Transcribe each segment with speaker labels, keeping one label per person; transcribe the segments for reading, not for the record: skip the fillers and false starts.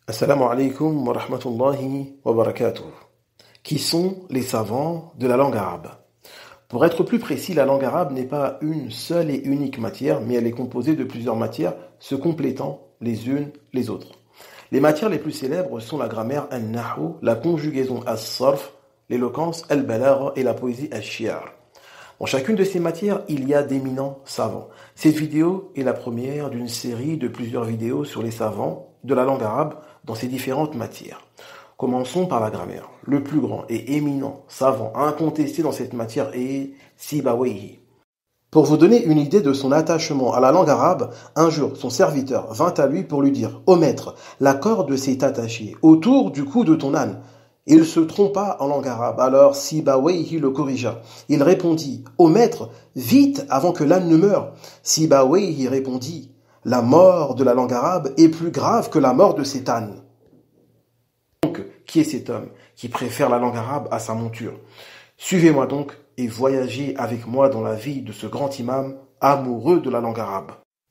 Speaker 1: Assalamu alaikum wa rahmatullahi wa barakatuh. Qui sont les savants de la langue arabe? Pour être plus précis, la langue arabe n'est pas une seule et unique matière, mais elle est composée de plusieurs matières se complétant les unes les autres. Les matières les plus célèbres sont la grammaire al-nahwu, la conjugaison as-sarf, l'éloquence al-balagha et la poésie al-shi'r. Dans chacune de ces matières, il y a d'éminents savants. Cette vidéo est la première d'une série de plusieurs vidéos sur les savants de la langue arabe dans ces différentes matières. Commençons par la grammaire. Le plus grand et éminent savant incontesté dans cette matière est Sibawayhi. Pour vous donner une idée de son attachement à la langue arabe, un jour son serviteur vint à lui pour lui dire « Ô maître, la corde s'est attachée autour du cou de ton âne ». Il se trompa en langue arabe, alors Sibawayhi le corrigea. Il répondit « Ô maître, vite avant que l'âne ne meure ». Sibawayhi répondit « La mort de la langue arabe est plus grave que la mort de cet âne ». Donc, qui est cet homme qui préfère la langue arabe à sa monture? Suivez-moi donc et voyagez avec moi dans la vie de ce grand imam amoureux de la langue arabe.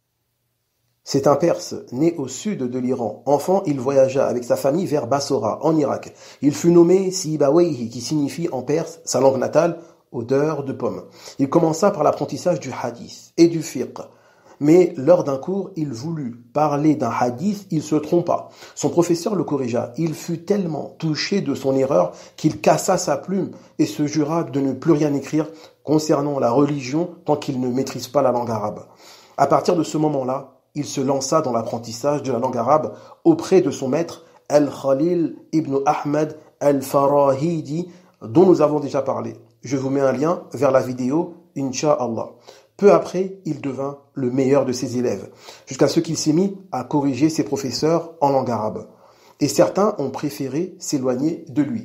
Speaker 1: C'est un Perse, né au sud de l'Iran. Enfant, il voyagea avec sa famille vers Bassora, en Irak. Il fut nommé Sibawayhi, qui signifie en perse, sa langue natale, odeur de pomme. Il commença par l'apprentissage du hadith et du fiqh. Mais lors d'un cours, il voulut parler d'un hadith, il se trompa. Son professeur le corrigea. Il fut tellement touché de son erreur qu'il cassa sa plume et se jura de ne plus rien écrire concernant la religion tant qu'il ne maîtrise pas la langue arabe. À partir de ce moment-là, il se lança dans l'apprentissage de la langue arabe auprès de son maître Al-Khalil ibn Ahmad Al-Farahidi, dont nous avons déjà parlé. Je vous mets un lien vers la vidéo, Inch'Allah. Peu après, il devint le meilleur de ses élèves, jusqu'à ce qu'il s'est mis à corriger ses professeurs en langue arabe. Et certains ont préféré s'éloigner de lui.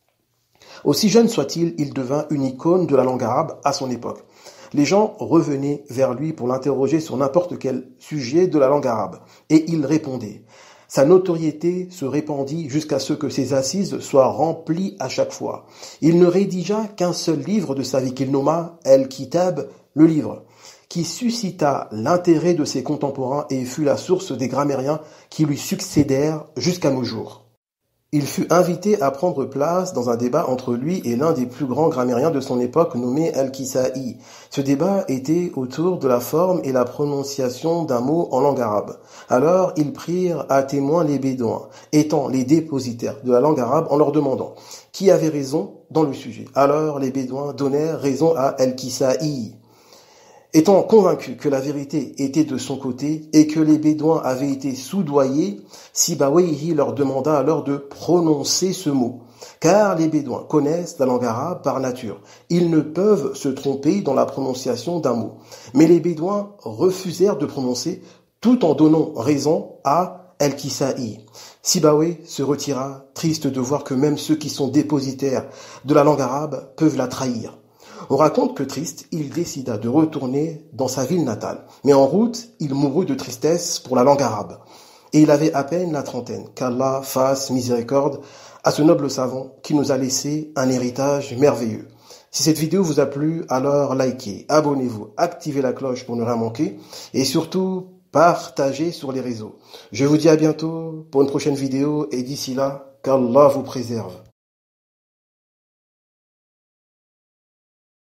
Speaker 1: Aussi jeune soit-il, il devint une icône de la langue arabe à son époque. Les gens revenaient vers lui pour l'interroger sur n'importe quel sujet de la langue arabe, et il répondait. Sa notoriété se répandit jusqu'à ce que ses assises soient remplies à chaque fois. Il ne rédigea qu'un seul livre de sa vie qu'il nomma Al-Kitab, le livre, qui suscita l'intérêt de ses contemporains et fut la source des grammairiens qui lui succédèrent jusqu'à nos jours. Il fut invité à prendre place dans un débat entre lui et l'un des plus grands grammairiens de son époque nommé Al-Kisa'i. Ce débat était autour de la forme et la prononciation d'un mot en langue arabe. Alors ils prirent à témoin les Bédouins, étant les dépositaires de la langue arabe, en leur demandant qui avait raison dans le sujet. Alors les Bédouins donnèrent raison à Al-Kisa'i. Étant convaincu que la vérité était de son côté et que les Bédouins avaient été soudoyés, Sibawayhi leur demanda alors de prononcer ce mot. Car les Bédouins connaissent la langue arabe par nature. Ils ne peuvent se tromper dans la prononciation d'un mot. Mais les Bédouins refusèrent de prononcer tout en donnant raison à Al-Kisa'i. Sibawayhi se retira, triste de voir que même ceux qui sont dépositaires de la langue arabe peuvent la trahir. On raconte que triste, il décida de retourner dans sa ville natale. Mais en route, il mourut de tristesse pour la langue arabe. Et il avait à peine la trentaine. Qu'Allah fasse miséricorde à ce noble savant qui nous a laissé un héritage merveilleux. Si cette vidéo vous a plu, alors likez, abonnez-vous, activez la cloche pour ne rien manquer et surtout partagez sur les réseaux. Je vous dis à bientôt pour une prochaine vidéo et d'ici là, qu'Allah vous préserve.